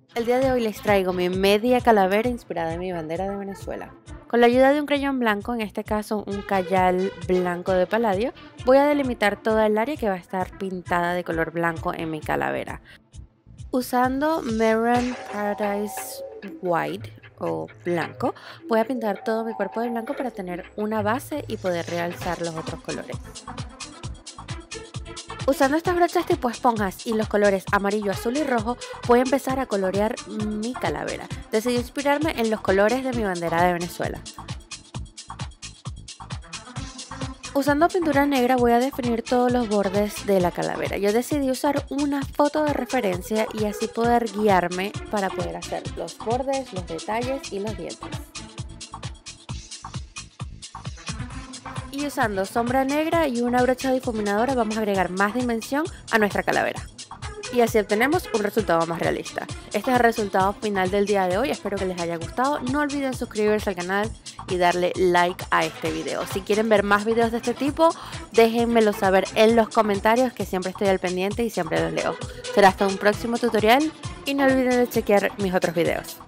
El día de hoy les traigo mi media calavera inspirada en mi bandera de Venezuela. Con la ayuda de un crayón blanco, en este caso un Cayal blanco de paladio, voy a delimitar toda el área que va a estar pintada de color blanco en mi calavera. Usando Maroon Paradise White o blanco, voy a pintar todo mi cuerpo de blanco para tener una base y poder realzar los otros colores. Usando estas brochas tipo esponjas y los colores amarillo, azul y rojo, voy a empezar a colorear mi calavera. Decidí inspirarme en los colores de mi bandera de Venezuela. Usando pintura negra voy a definir todos los bordes de la calavera. Yo decidí usar una foto de referencia y así poder guiarme para poder hacer los bordes, los detalles y los dientes. Y usando sombra negra y una brocha difuminadora vamos a agregar más dimensión a nuestra calavera. Y así obtenemos un resultado más realista. Este es el resultado final del día de hoy, espero que les haya gustado. No olviden suscribirse al canal y darle like a este video. Si quieren ver más videos de este tipo, déjenmelo saber en los comentarios, que siempre estoy al pendiente y siempre los leo. Será hasta un próximo tutorial y no olviden de chequear mis otros videos.